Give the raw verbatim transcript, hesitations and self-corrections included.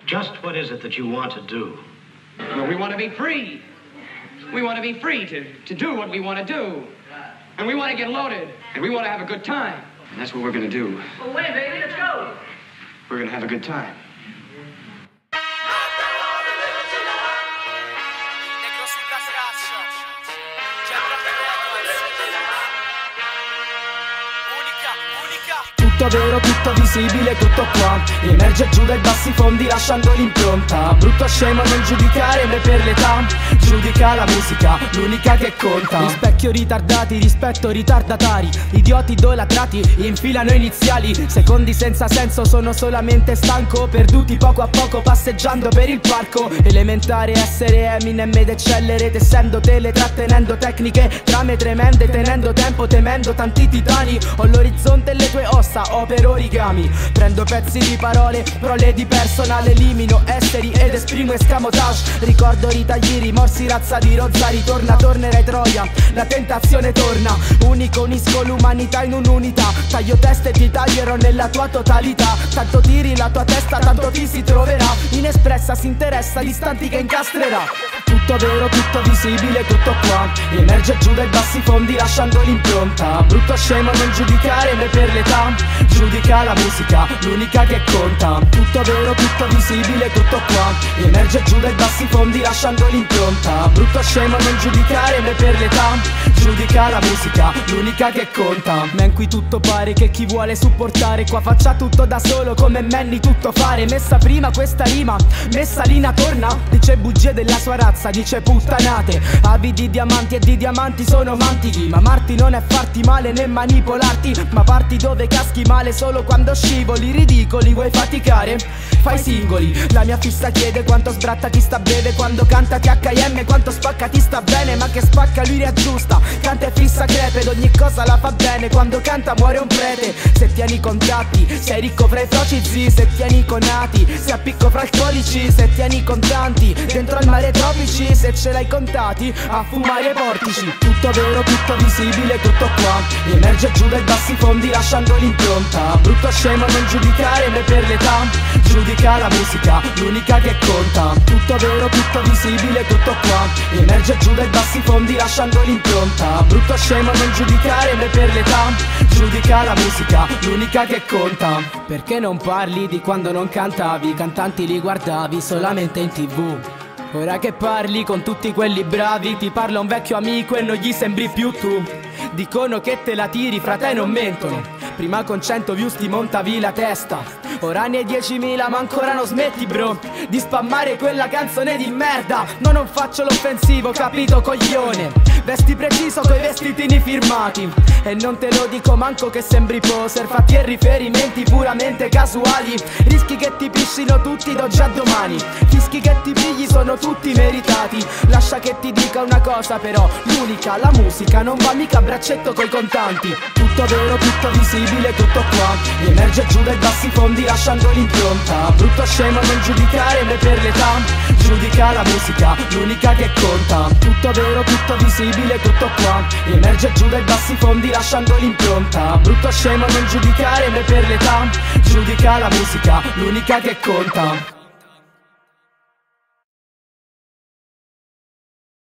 Just what is it that you want to do? Well, we want to be free. We want to be free to, to do what we want to do. And we want to get loaded. And we want to have a good time. And that's what we're going to do. Well, wait, baby, let's go. We're going to have a good time. Tutto vero, tutto visibile, tutto qua. Emerge giù dai bassi fondi lasciando l'impronta. Brutto scemo non giudicare me per l'età. Giudica la musica, l'unica che conta. Rispecchio ritardati, rispetto ritardatari. Idioti idolatrati, infilano iniziali. Secondi senza senso, sono solamente stanco. Perduti poco a poco passeggiando per il parco. Elementare essere Eminem ed eccellere. Tessendo tele, trattenendo tecniche. Trame tremende, tenendo tempo, temendo tanti titani. Ho l'orizzonte e le tue ossa, opero origami. Prendo pezzi di parole, prole di personale. Elimino esseri ed esprimo escamotage. Ricordo ritagli, rimorsi, razza di rozza. Ritorna, tornerai Troia, la tentazione torna. Unico, unisco l'umanità in un'unità. Taglio teste e ti taglierò nella tua totalità. Tanto tiri la tua testa, tanto ti si troverà. Inespressa si interessa gli istanti che incastrerà. Tutto vero, tutto visibile, tutto qua. Emerge giù dai bassi fondi lasciando l'impronta. Brutto scemo non giudicare me per l'età. Giudica la musica, l'unica che conta. Tutto vero, tutto visibile, tutto qua. Emerge giù dai bassi fondi lasciando l'impronta. Brutto scemo non giudicare me per l'età. Giudica la musica, l'unica che conta. Ma in cui tutto pare che chi vuole supportare qua faccia tutto da solo come Manny tutto fare. Messa prima questa rima, Messalina torna. Dice bugie della sua razza, dice puttanate. Avidi di diamanti e di diamanti sono mantichi. Ma amarti non è farti male né manipolarti. Ma parti dove caschi male solo quando scivoli. Ridicoli, vuoi faticare? Fai singoli. La mia fissa chiede quanto sbratta ti sta breve. Quando canta T H I M quanto spacca ti sta bene. Ma che spacca lui riaggiusta. Canta e fissa crepe ed ogni cosa la fa bene. Quando canta muore un prete. Se tieni i contatti sei ricco fra i froci zii. Se tieni i conati sei a picco fra alcolici. Se tieni i contanti dentro al mare tropici. Se ce l'hai contati a fumare portici. Tutto vero, tutto visibile, tutto qua. Emerge giù dai bassi fondi lasciando l'impronta. Brutto scemo non giudicare me per l'età. Giudica la musica, l'unica che conta. Tutto vero, tutto visibile, tutto qua. Emerge giù dai bassi fondi lasciando l'impronta. Brutto scemo non giudicare me per l'età. Giudica la musica, l'unica che conta. Perché non parli di quando non cantavi? I cantanti li guardavi solamente in tv. Ora che parli con tutti quelli bravi, ti parla un vecchio amico e non gli sembri più tu. Dicono che te la tiri, fra te non mentono. Prima con cento views ti montavi la testa. Ora ne hai diecimila ma ancora non smetti bro di spammare quella canzone di merda. No, non faccio l'offensivo, capito coglione? Vesti preciso coi vestitini firmati. E non te lo dico manco che sembri poser. Fatti e riferimenti puramente casuali. Rischi che ti piscino tutti d'oggi a domani. Fischi che ti pigli sono tutti meritati. Lascia che ti dica una cosa però, l'unica, la musica non va mica a braccetto coi contanti. Tutto vero, tutto visibile, tutto qua. Emerge giù dai bassi fondi lasciando l'impronta. Brutto scemo non giudicare me per l'età. Giudica la musica, l'unica che conta. Tutto vero, tutto visibile, tutto qua. Emerge giù dai bassi fondi lasciando l'impronta. Brutto scemo non giudicare me per l'età. Giudica la musica, l'unica che conta.